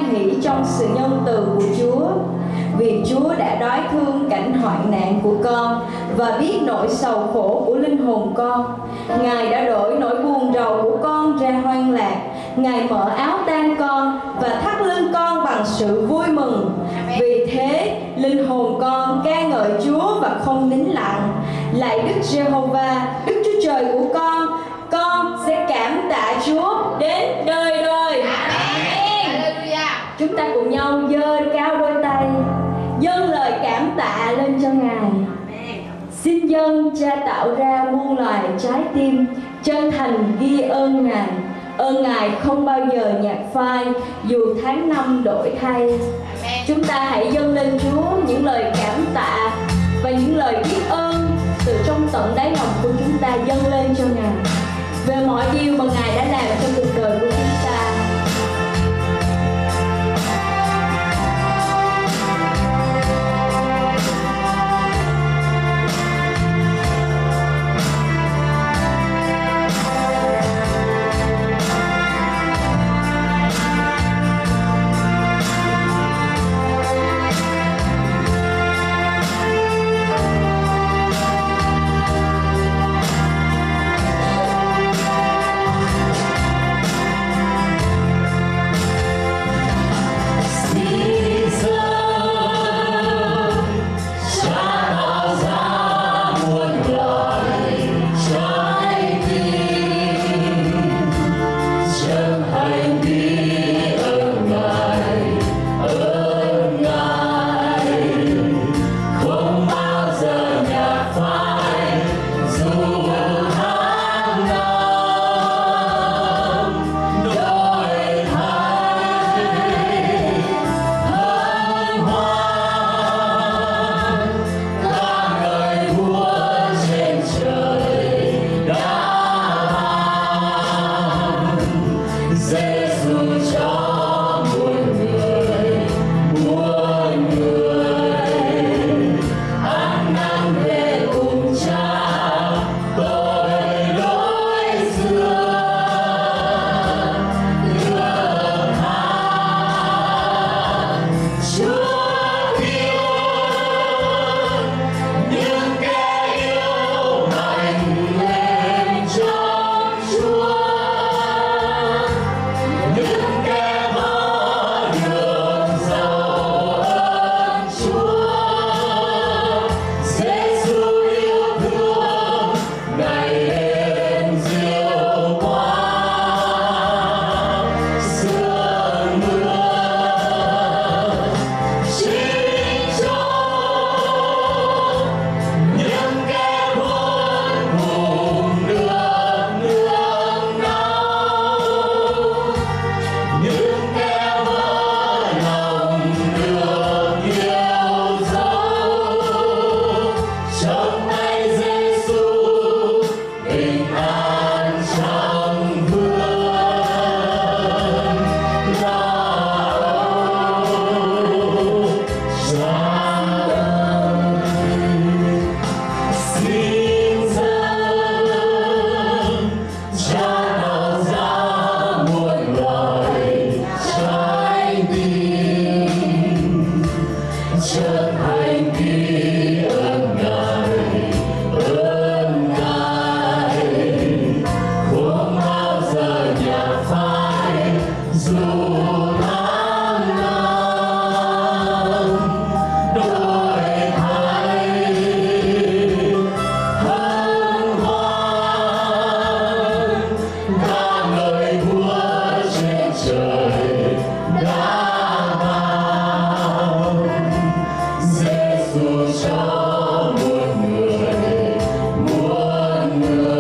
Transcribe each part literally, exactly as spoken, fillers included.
hỷ trong sự nhân từ của Chúa. Vì Chúa đã đói thương cảnh hoạn nạn của con và biết nỗi sầu khổ của linh hồn con. Ngài đã đổi nỗi buồn rầu của con ra hoan lạc. Ngài mở áo tang con và thắt lưng con bằng sự vui mừng. Vì thế linh hồn con ca ngợi Chúa và không nín lặng. Lạy Đức Giê-hô-va, Đức Chúa Trời của con, con sẽ cảm tạ Chúa đến đời đời. Amen. Chúng ta cùng nhau giơ cao đôi tay, dâng lời cảm tạ lên cho Ngài. Xin dâng Cha tạo ra muôn loài trái tim, chân thành ghi ơn Ngài. Ơn Ngài không bao giờ nhạt phai, dù tháng năm đổi thay. Chúng ta hãy dâng lên Chúa những lời cảm tạ và những lời biết ơn từ trong tận đáy lòng của chúng ta, dâng lên cho Ngài về mọi điều mà Ngài đã làm trong cuộc đời của chúng ta.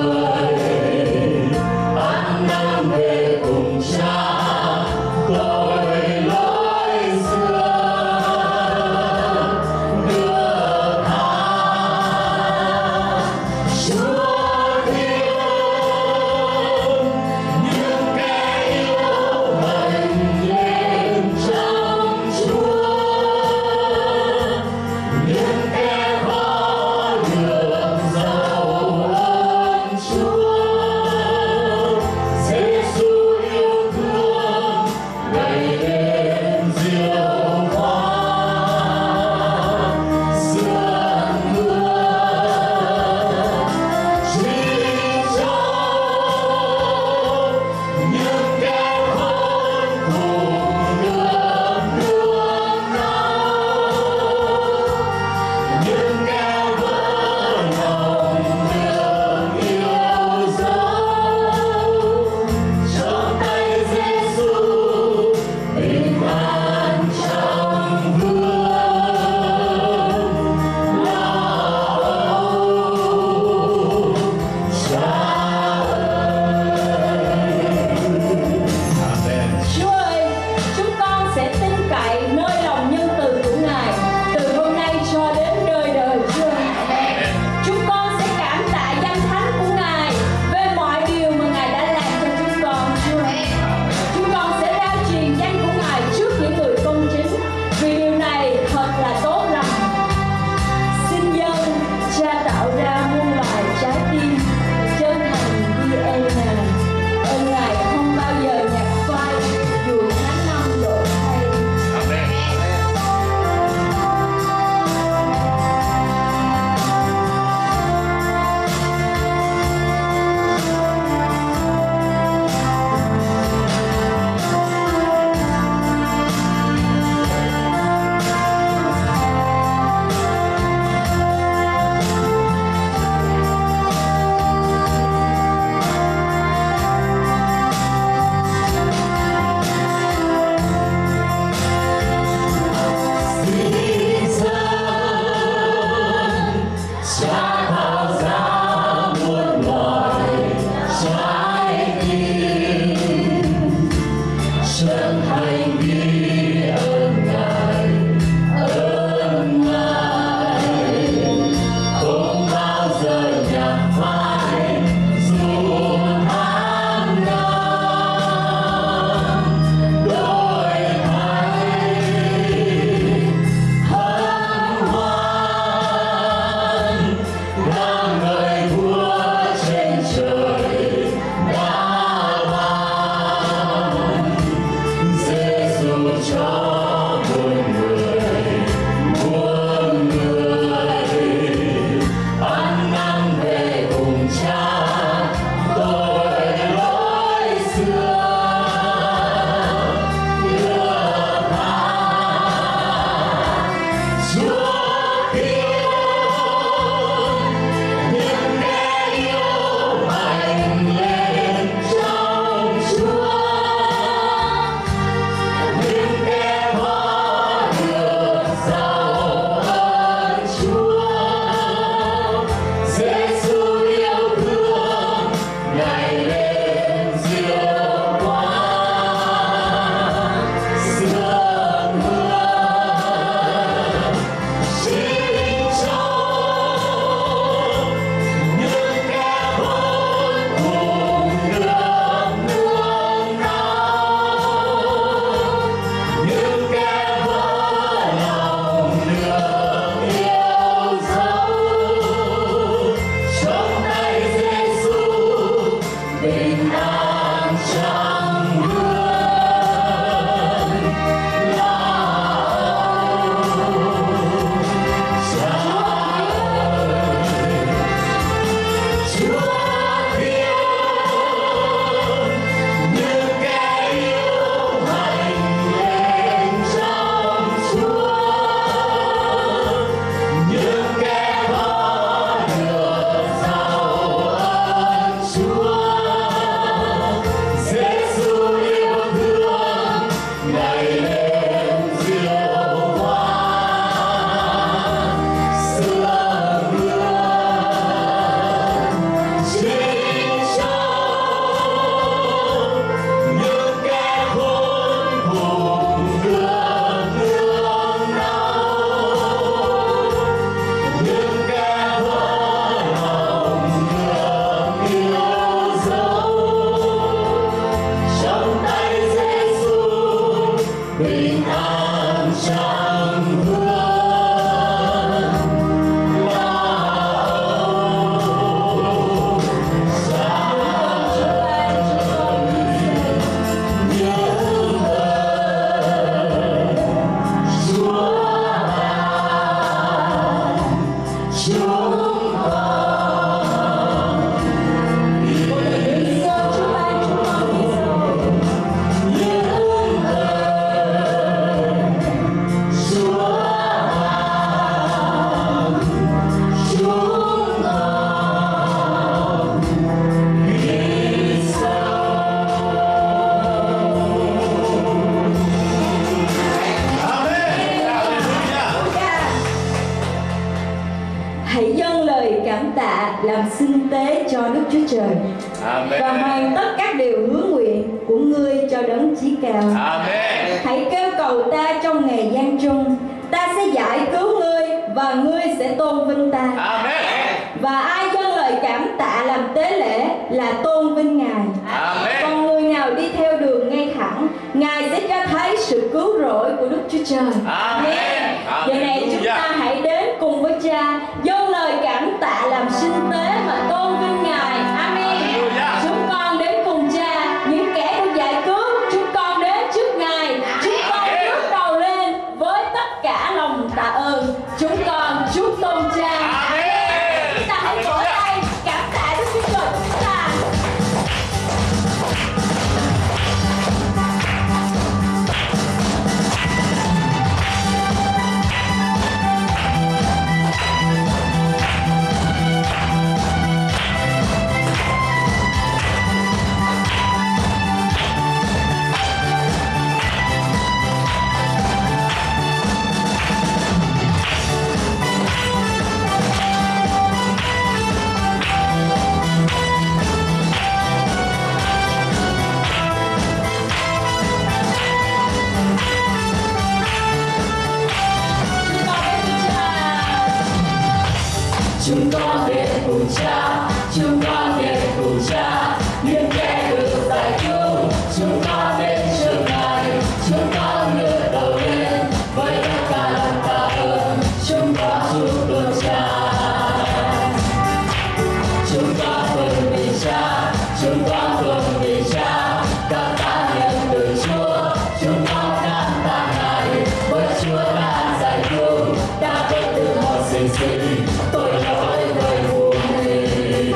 về cùng Cha. Hãy dâng lời cảm tạ làm xưng tế cho Đức Chúa Trời. Amen. Và hoàn tất các điều hứa nguyện của ngươi cho đấng chí cao. Amen. Hãy kêu cầu ta trong ngày gian trung, ta sẽ giải cứu ngươi và ngươi sẽ tôn vinh ta. Amen. Và ai dâng lời cảm tạ làm tế lễ là tôn vinh Ngài. Amen. Còn người nào đi theo đường ngay thẳng, Ngài sẽ cho thấy sự cứu rỗi của Đức Chúa Trời. Amen. Giờ này chúng ta hãy đến cùng với Cha, dâng lời cảm tạ làm xưng tế và tôn vinh Ngài. Amen. Chúng con đến cùng Cha, những kẻ được giải cứu, chúng con đến trước Ngài, chúng con ngước đầu lên với tất cả lòng tạ ơn. Chúng con chúc tôn Cha. Chúng ta hãy vỗ tay cảm tạ Đức Chúa Trời của chúng ta. chúng con đến cùng Cha, chúng con đến cùng Cha, những kẻ được giải cứu. Chúng con đến trước Ngài, chúng con ngửa đầu lên với tất cả lòng tạ ơn. Chúng con chúc tụng Cha, chúng con cùng vì Cha, chúng con cùng vì Cha, cảm tạ nhận từ Chúa. Chúng con cảm tạ Ngài, bởi Chúa đã giải cứu, đã vớt được mọi sinh sinh tội lỗi với vô hình.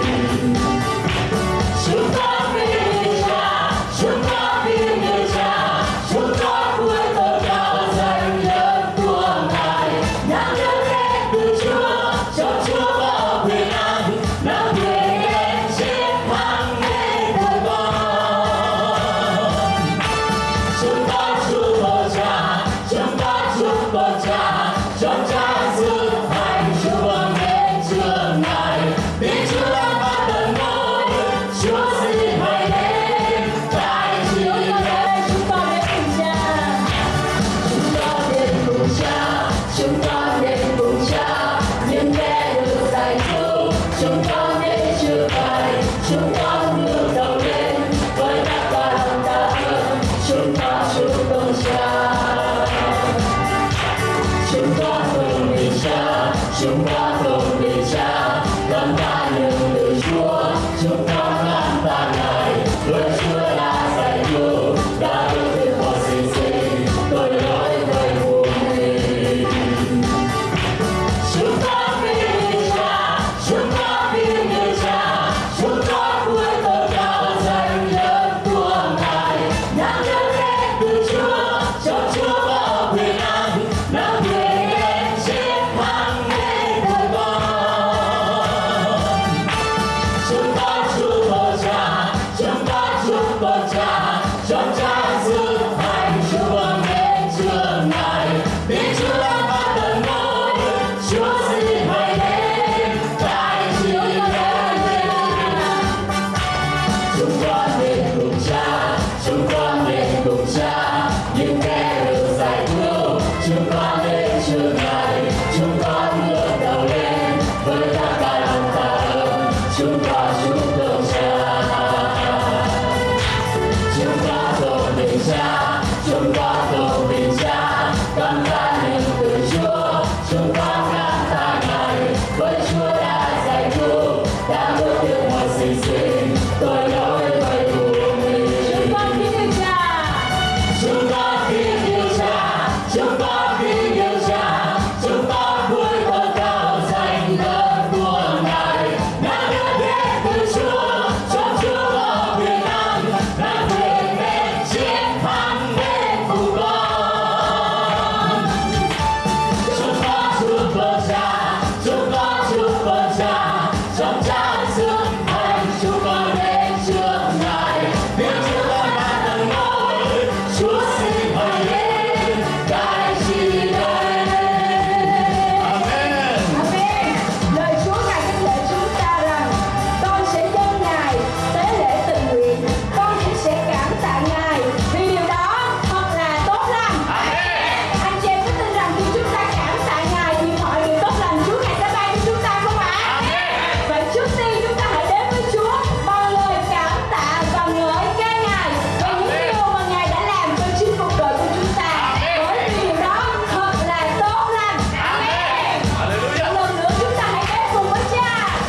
Chúng con vì Cha, chúng con vì người Cha, chúng con cuối tôn cao danh nhân của Ngài. Nắm đỡ đến từ Chúa, cho Chúa có quyền năng, nắm quyền lên chiến thắng đến đời con. Chúng con chúc mừng Cha, chúng con chúc mừng Cha, cho Cha giữ thành Chúa vâng đến trường Ngài. Tiếng Chúa đang bắt đầu ngôi, Chúa xin hãy đến tại chiều nay. Chúng con đến cùng Cha, Chúng con đến cùng Cha, chúng con đến cùng Cha, những kẻ được giải cứu. Chúng con đến trước Ngài, chúng con ngước đầu lên với tất cả lòng tạ ơn. Chúng con chúc tụng Cha, chúng con cùng vì Cha, chúng con cùng vì Cha, cảm tạ nhận từ Chúa. Chúng con cảm tạ Ngài, bởi Chúa đã giải cứu, đã vớt được mọi sinh sinh tội lỗi với vô hình. Chúng con vì Cha, chúng con vì người Cha, chúng con cuối tôn cao danh nhân của Ngài. Nắm đỡ đến từ Chúa, cho Chúa có quyền năng, nắm quyền lên chiến thắng đến đời con. Chúng con chúc mừng Cha, chúng con chúc mừng Cha, cho Cha giữ thành Chúa vâng đến trường Ngài. Tiếng Chúa đang bắt đầu ngôi, Chúa xin hãy đến tại chiều nay. Chúng con đến cùng Cha, chúng con đến cùng Cha, những kẻ được giải cứu. Chúng con đến trước Ngài, chúng con ngước đầu lên với tất cả lòng tạ ơn. Chúng con chúc tụng Cha, chúng con cùng vì Cha, chúng con cùng vì Cha, cảm tạ nhận từ Chúa. Chúng con cảm tạ Ngài, bởi Chúa đã giải cứu, đã vớt được mọi sinh sinh tội lỗi với vô hình. chúng con kính yêu Cha, Chúng con kính yêu Cha, chúng con kính yêu Cha, chúng con cuối tôn cao danh nhân của Ngài. Nắm đỡ đến từ Chúa, cho Chúa có quyền năng, nắm quyền lên chiến thắng đến cùng con. Chúng con chúc mừng Cha, chúng con chúc mừng Cha, trong Cha giữ thành Chúa con đến trước Ngài. Tiếng Chúa đang bắt đầu ngôi, Chúa xin hãy đến tại chi đây. Amen. Amen. Lời Chúa Ngài khích lệ chúng ta rằng con sẽ dâng Ngài tế lễ tự nguyện, con cũng sẽ cảm tạ Ngài vì điều đó thật là tốt lành. Amen. Anh chị em có tin rằng khi chúng ta cảm tạ Ngài thì mọi điều tốt lành Chúa Ngài sẽ ban cho chúng ta không ạ? Amen. Vậy trước tiên chúng ta hãy đến với Chúa bằng lời cảm tạ và ngợi ca Ngài về những điều mà Ngài đã làm cho chính cuộc đời của chúng ta. Bởi vì điều đó thật là tốt lành. Amen. Hallelujah. Một lần nữa chúng ta hãy đến cùng với Cha.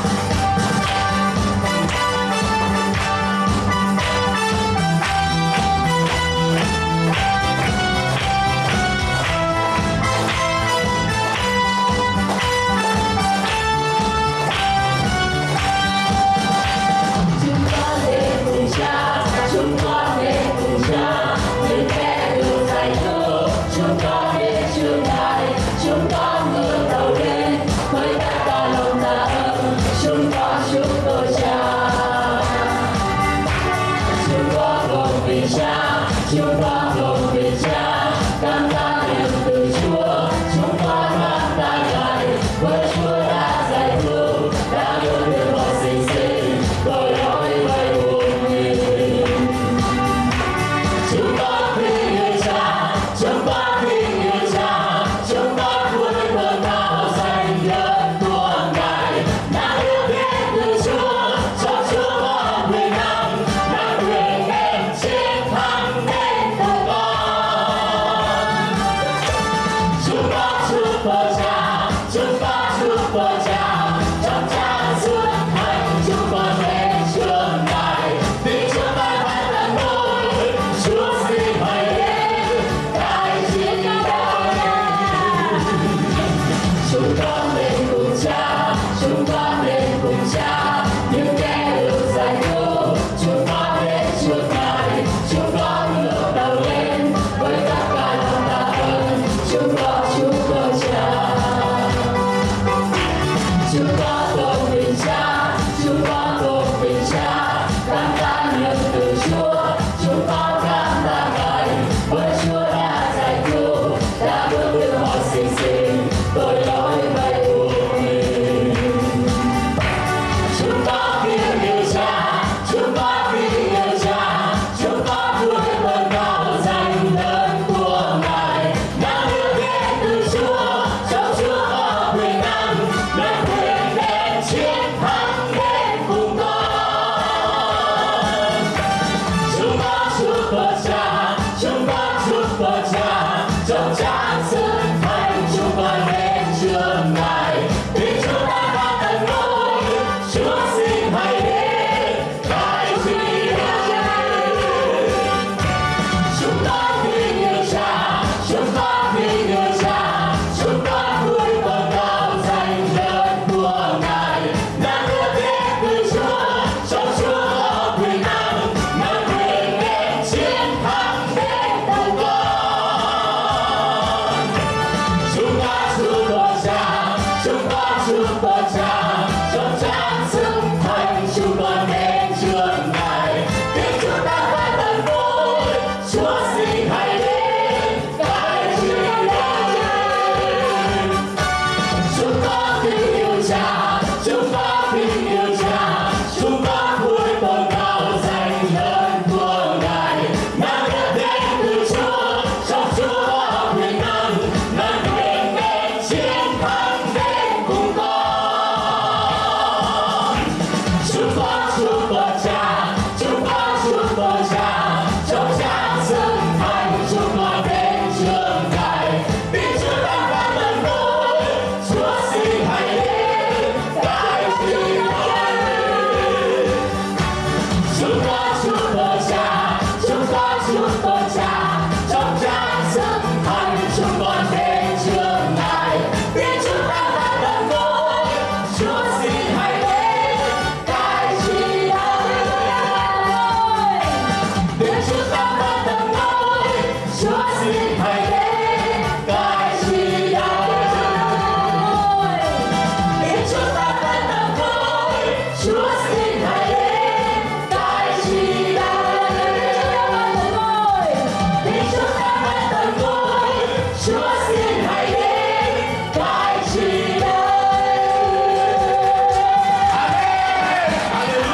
Chúng con đến cùng Cha, chúng con đến cùng Cha, những kẻ được giải cứu. Chúng con đến trước Ngài, chúng con ngước đầu lên với tất cả lòng tạ ơn. Chúng con chúc tụng Cha, chúng con cùng vì Cha, chúng con cùng vì Cha, cảm tạ nhận từ Chúa. Chúng con cảm tạ Ngài, bởi Chúa đã giải cứu, đã vớt được mọi sinh sinh tội lỗi với vô hình. Chúng con kính yêu Cha, chúng con kính trong trang sức thanh chúng con đến trước Ngài, vì chúng ta đã tận nỗi. Chúa xin hãy đến cai trị đây. Chúng con kính yêu Cha, chúng con kính yêu Cha, chúng con vui tôn cao danh lớn của Ngài. Đã được đến từ Chúa, trong Chúa có quyền năng, mang quyền đến chiến thắng đến cùng con. Chúng ta chúc tôn Cha, chúng con chúc tôn Cha, trong trang sức thanh chúng con đến trước Ngài, vì chúng ta phải tận nỗi. Chúa xin hãy đến cai trị đây. Chúng con kính yêu Cha, chúng con kính yêu Cha, chúng con vui tôn cao danh lớn của Ngài. Mang được đến từ Chúa, trong Chúa có quyền năng, mang quyền đến chiến thắng đến cùng con. Chúng con chúc tôn Cha, chúng con chúc tôn Cha, trong trang sức thanh chúng con đến trước Ngài, vì chúng ta đã tận nỗi. Chúa xin hãy đến cai trị đây. Chúng con chúc tôn Cha, chúng con chúc tôn Cha, trong trang sức thanh chúng con đến trước Ngài, vì chúng ta đã tận nỗi. Chúa xin hãy đến cai trị đây. Vì chúng ta đã tận nỗi. Chúa xin hãy đến cai trị đây. Vì chúng ta đã tận nỗi. Chúa xin hãy đến cai trị đây. Vì chúng ta đã tận nỗi. Chúa xin hãy đến cai trị đây.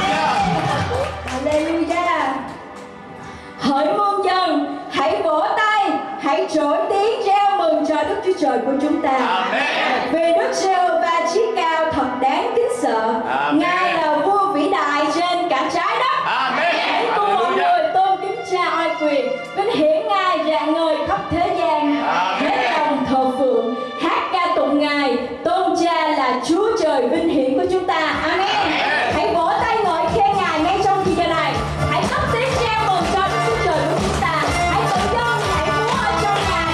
Hallelujah. Hỡi muôn dân, hãy vỗ tay, hãy trỗi tiếng reo mừng cho Đức Chúa Trời của chúng ta. Amen. Vì Đức Giê-hô-va chí cao thật đáng kính sợ. Amen. Ngài là vua vĩ đại trên cả trái đất. Amen. Hãy cùng mọi Hallelujah. người tôn kính Cha oai quyền, vinh hiển Ngài rạng ngời khắp thế gian. Amen. Hết lòng thờ phượng, hát ca tụng Ngài, tôn Cha là Chúa Trời vinh hiển của chúng ta. Amen. Amen. Hãy vỗ tay ngợi khen Ngài ngay trong thời gian này. Hãy cất tiếng reo mừng cho Đức Chúa Trời của chúng ta. Hãy tự do, hãy múa ở trong Ngài.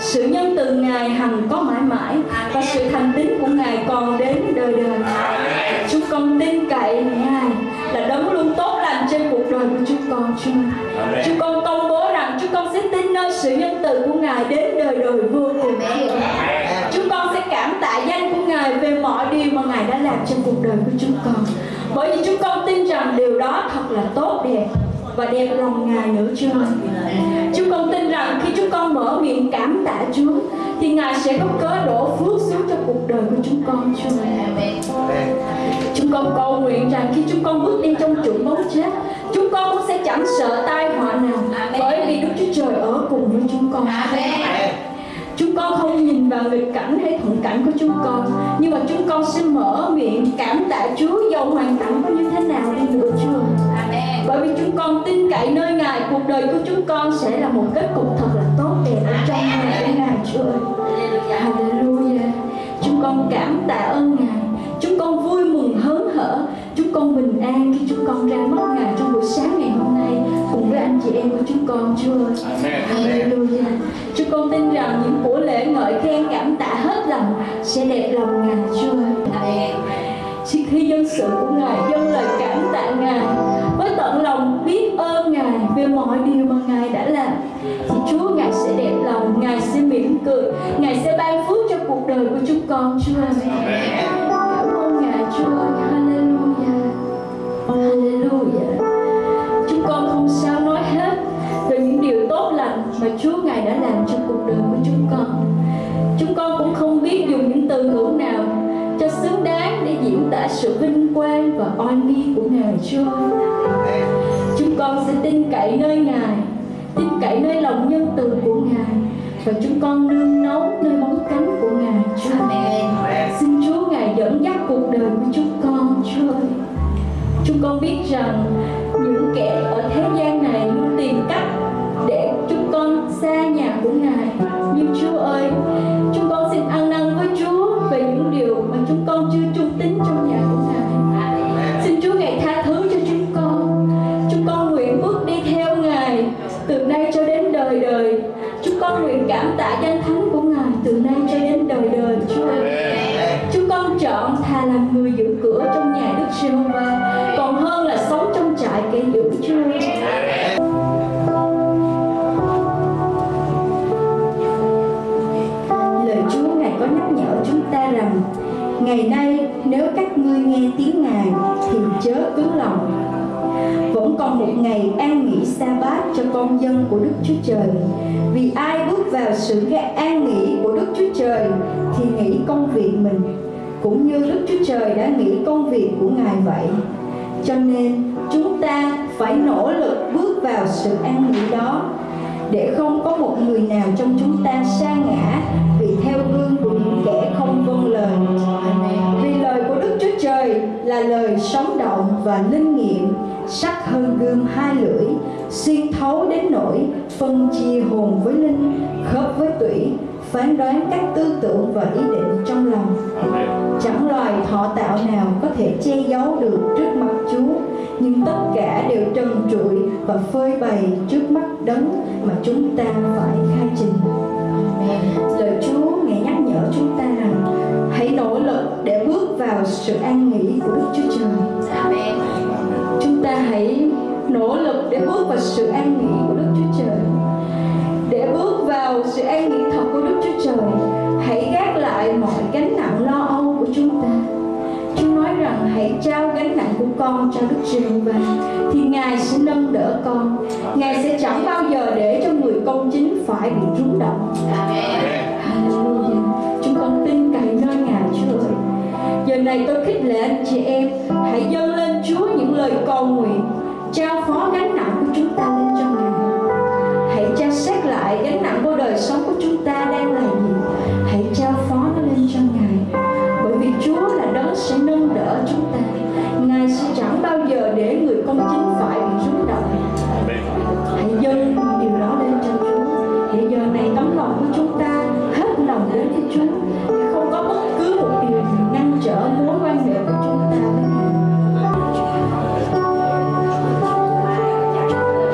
Sự nhân từ Ngài hằng có mãi mãi, và sự thành tín của Ngài còn đến đời đời. Chúng con tin cậy Ngài là đấng luôn tốt lành trên cuộc đời của chúng con, Chúa. Chúng con công bố rằng chúng con sẽ tin nơi sự nhân từ của Ngài đến đời đời vô cùng. Chúng con sẽ cảm tạ danh của Ngài về mọi điều mà Ngài đã làm trong cuộc đời của chúng con, bởi vì chúng con tin rằng điều đó thật là tốt đẹp và đẹp lòng Ngài nữa, Chúa. Chúng con tin rằng khi chúng con mở miệng cảm tạ Chúa thì Ngài sẽ có cớ đổ phước xuống cho cuộc đời của chúng con, Chúa. Chúng con cầu nguyện rằng khi chúng con bước đi trong chuỗi bóng chết, chúng con cũng sẽ chẳng sợ tai họa nào, bởi vì Đức Chúa Trời ở cùng với chúng con. Chúng con không nhìn vào nghịch cảnh hay thuận cảnh của chúng con, nhưng mà chúng con sẽ mở miệng cảm tạ Chúa dầu hoàn cảnh có như thế nào đi nữa, Chúa. Bởi vì chúng con tin cậy nơi Ngài, cuộc đời của chúng con sẽ là một kết cục thật là tốt đẹp ở trong Ngài của Ngài, Chúa. Hallelujah. Chúng con cảm tạ ơn Ngài. Chúng con vui mừng hớn hở. Chúng con bình an khi chúng con ra mắt Ngài trong buổi sáng ngày hôm nay cùng với anh chị em của chúng con, Chúa. Hallelujah. Chúng con tin rằng những buổi lễ ngợi khen cảm tạ hết lòng sẽ đẹp lòng Ngài, Chúa. Xin khi dân sự của Ngài dâng lời cảm tạ Ngài với tận lòng biết ơn Ngài về mọi điều mà Ngài đã làm, thì Chúa Ngài sẽ đẹp lòng, Ngài sẽ mỉm cười, Ngài sẽ ban phước cho cuộc đời của chúng con, Chúa. Cảm ơn Ngài, Chúa. Hallelujah. Hallelujah. Chúng con không sao nói hết về những điều tốt lành mà Chúa Ngài đã làm cho cuộc đời của chúng con. Chúng con cũng không biết dùng những từ ngữ nào cho xứng đáng để diễn tả sự vinh quang và oai nghi của Ngài, Chúa. Chúng con sẽ tin cậy nơi Ngài, tin cậy nơi lòng nhân từ của Ngài, và chúng con nương náu nơi bóng cánh của Ngài, Chúa. Xin Chúa Ngài dẫn dắt cuộc đời của chúng con, Chúa. Chúng con biết rằng những kẻ ở thế gian này luôn tìm cách để chúng con xa nhà của Ngài, nhưng Chúa ơi, chúng con xin ăn năn với Chúa về những điều mà chúng con chưa trung tín trong nhà của Ngài. Xin Chúa Ngài tha thứ cho chúng con. Chúng con nguyện bước đi theo Ngài từ nay cho đến đời đời. Chúng con nguyện cảm tạ danh thánh của Ngài từ nay cho đến đời đời, Chúa. Chúng con chọn thà làm người giữ cửa trong nhà Đức Giê-hô-va còn hơn là sống trong trại kẻ giữ, Chúa. Lời Chúa Ngài có nhắc nhở chúng ta rằng ngày nay nếu các ngươi nghe tiếng Ngài thì chớ cứng lòng. Vẫn còn một ngày an nghỉ sa-bát cho con dân của Đức Chúa Trời. Vì ai bước vào sự an nghỉ của Đức Chúa Trời thì nghỉ công việc mình, cũng như Đức Chúa Trời đã nghỉ công việc của Ngài vậy. Cho nên chúng ta phải nỗ lực bước vào sự an nghỉ đó, để không có một người nào trong chúng ta sa ngã vì theo gương của những kẻ không vâng lời. Vì lời của Đức Chúa Trời là lời sống động và linh nghiệm, sắc hơn gươm hai lưỡi, xuyên thấu đến nỗi phân chia hồn với linh, khớp với tủy, phán đoán các tư tưởng và ý định trong lòng. Chẳng loài thọ tạo nào có thể che giấu được trước mặt Chúa, nhưng tất cả đều trần trụi và phơi bày trước mắt đấng mà chúng ta phải khai trình. Lời Chúa Ngài nhắc nhở chúng ta rằng hãy nỗ lực để bước vào sự an nghỉ của Đức Chúa Trời. Chúng ta hãy nỗ lực để bước vào sự an nghỉ của Đức Chúa Trời. Để bước vào sự an nghỉ thật của Đức Chúa Trời, hãy gác lại mọi gánh nặng lo âu của chúng ta. Chúa nói rằng hãy trao gánh nặng của con cho Đức Giê-hô-va, thì Ngài sẽ nâng đỡ con. Ngài sẽ chẳng bao giờ để cho người công chính phải bị rúng động. Hallelujah. Chúng con tin cậy nơi Ngài, Chúa ơi. Giờ này tôi khích lệ anh chị em, hãy dâng lên Chúa những lời cầu nguyện, trao phó gánh nặng của chúng ta lên cho Ngài. Hãy tra xét lại gánh nặng của đời sống của chúng ta đang là gì. Hãy trao phó nó lên cho Ngài, bởi vì Chúa là đấng sẽ nâng đỡ chúng ta. Ngài sẽ chẳng bao giờ để người công chính phải bị rúng động. Hãy dâng điều đó lên cho Chúa, để giờ này tấm lòng của chúng ta hết lòng đến với Chúa, để không có bất cứ một điều gì ngăn trở mối quan hệ của chúng ta với Ngài.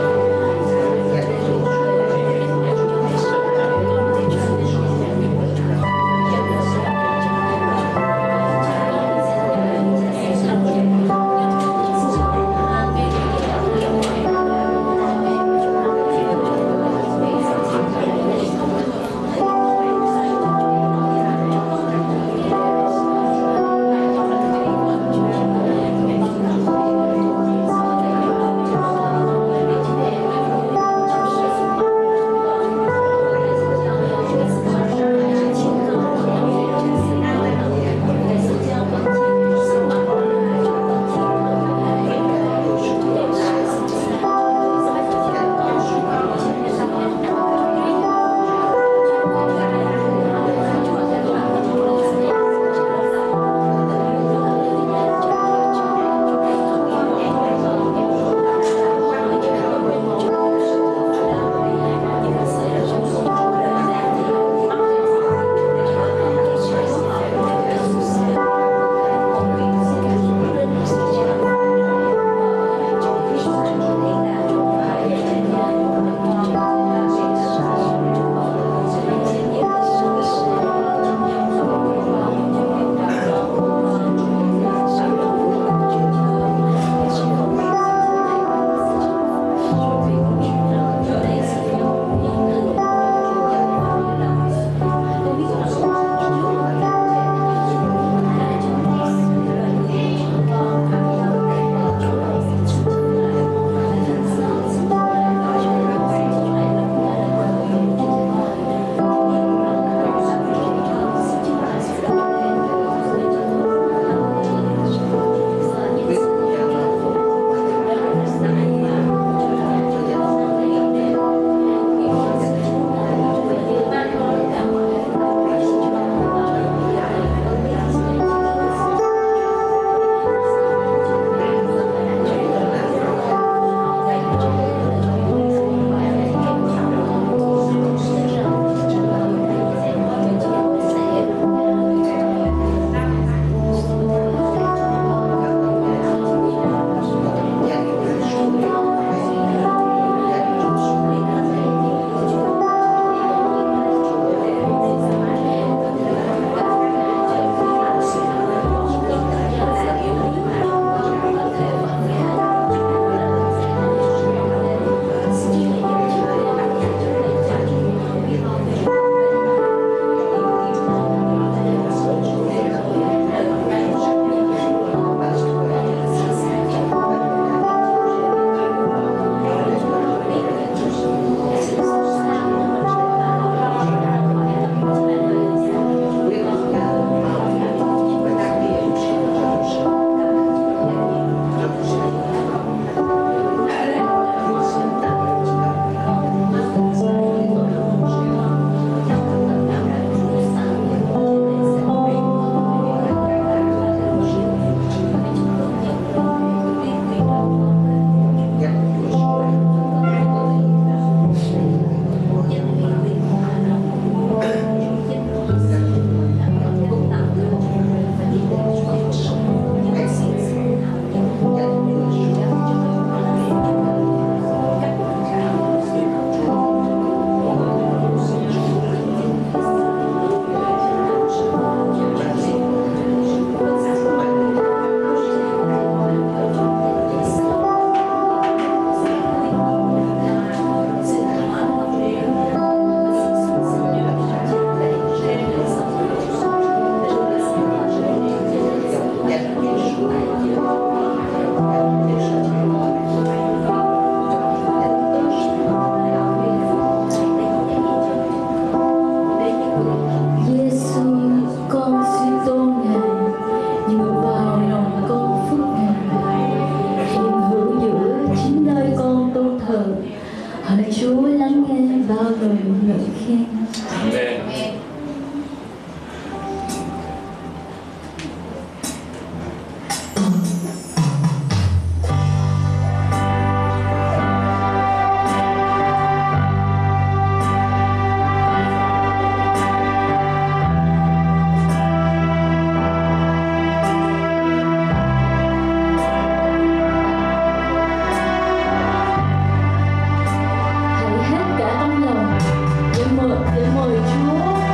Hỡi Chúa lắng nghe bao lời ngợi khen. Amen. Hãy hát cả tâm lòng để mời, để mời Chúa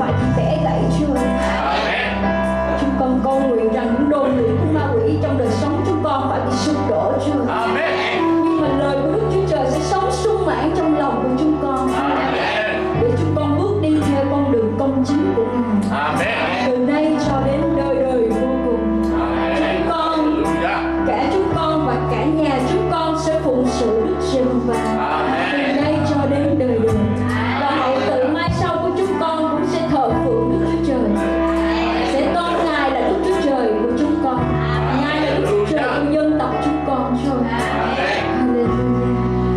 phải bị bẻ gãy Chúa. Chúng con cầu nguyện rằng những đồn lũy của ma quỷ trong đời sống chúng con phải bị sụp đổ Chúa. Nhưng mà lời của Đức Chúa Trời sẽ sống sung mãn trong lòng của chúng con, để chúng con bước đi theo con đường công chính của Ngài từ nay cho đến đời đời vô cùng. Chúng con, cả chúng con và cả nhà chúng con sẽ phụng sự Đức Giê-hô-va từ nay cho đến đời đời. Và hậu tự mai sau của chúng con cũng sẽ thờ phượng Đức Chúa Trời, sẽ tôn Ngài là Đức Chúa Trời của chúng con. Ngài là Đức Chúa Trời của dân tộc chúng con. Hallelujah.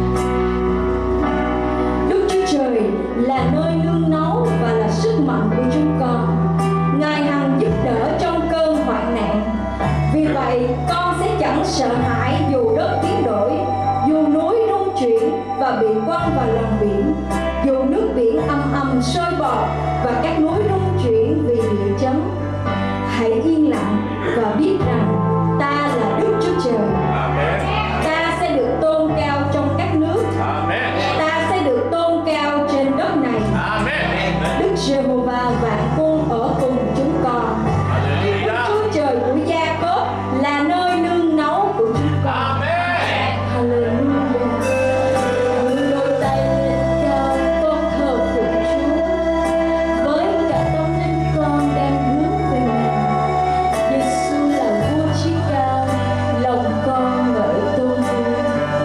Đức Chúa Trời là nơi nương náu và là sức mạnh của chúng con. Ngài hằng giúp đỡ trong cơn hoạn nạn. Vì vậy con sẽ chẳng sợ hãi dù đất biến đổi, dù núi rung chuyển và bị quăng vào lòng biển, dù nước biển âm âm sôi bọt và các núi rung chuyển vì địa chấn. Hãy yên lặng và biết rằng ta là Đức Chúa Trời. Ta sẽ được tôn cao trong các nước. Ta sẽ được tôn cao trên đất này. Đức Giê-hô-va vạn quân ở cùng chúng con. Đức Chúa Trời của Gia-cốp là nơi nương náu của chúng con. Hallelujah. Đưa đôi tay lên cao, con thờ phượng Chúa với cả tâm linh con đang hướng về Ngài. Giê-xu là vua chí cao, lòng con ngợi tôn vinh.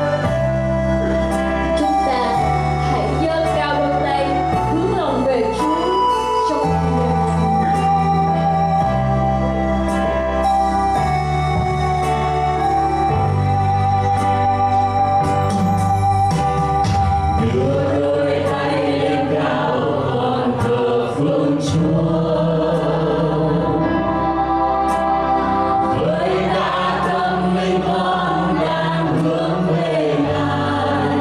Chúng ta hãy giơ cao đôi tay hướng lòng về Chúa trong niềm Đưa đôi tay lên cao, con thờ phượng Chúa với cả tâm linh con đang hướng về Ngài.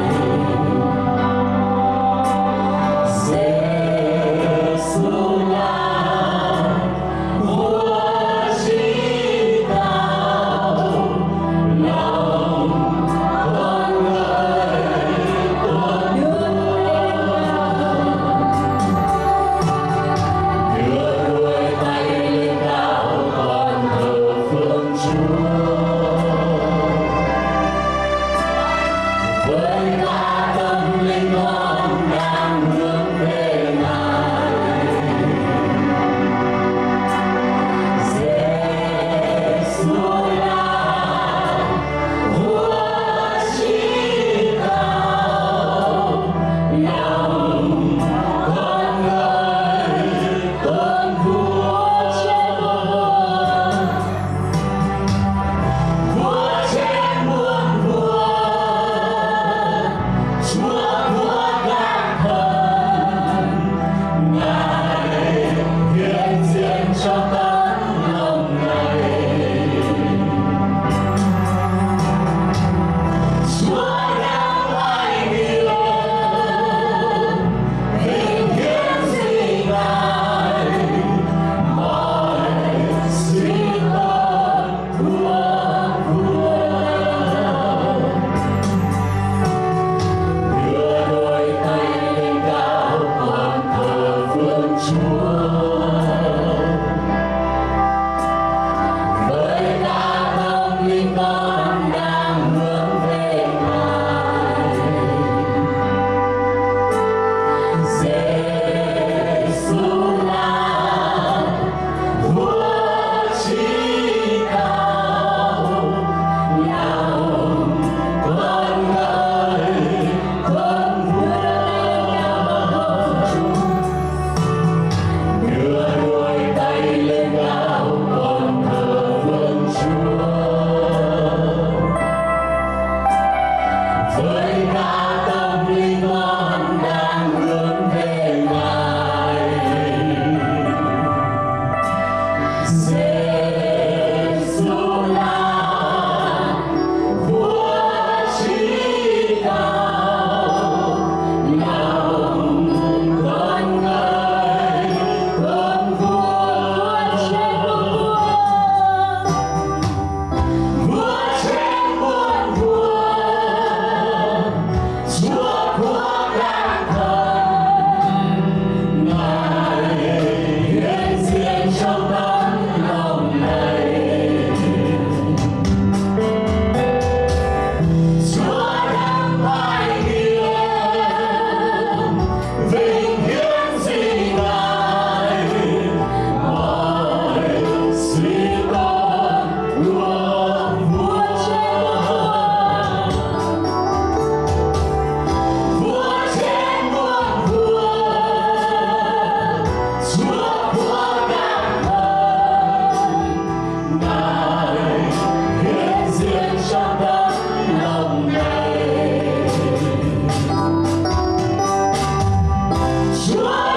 Giê-xu là vua chí cao, lòng con ngợi tôn. Đưa đôi tay lên cao, con thờ phượng Chúa với cả tâm linh con đang hướng về Ngài. Giê-xu là vua chí cao, lòng con ngợi tôn vua trên vua trên muôn vua, Chúa vua các thần. Ngài hiện diện cho tấm lòng này. Chúa đang oai nghiêm, vinh hiển duy ngài, mọi suy tôn thuộc vua. Đưa đôi tay lên cao, con thờ phượng Chúa với cả tâm linh con đang hướng về Ngài. Giê-xu là vua chí cao, lòng con ngợi tôn vua. Chúa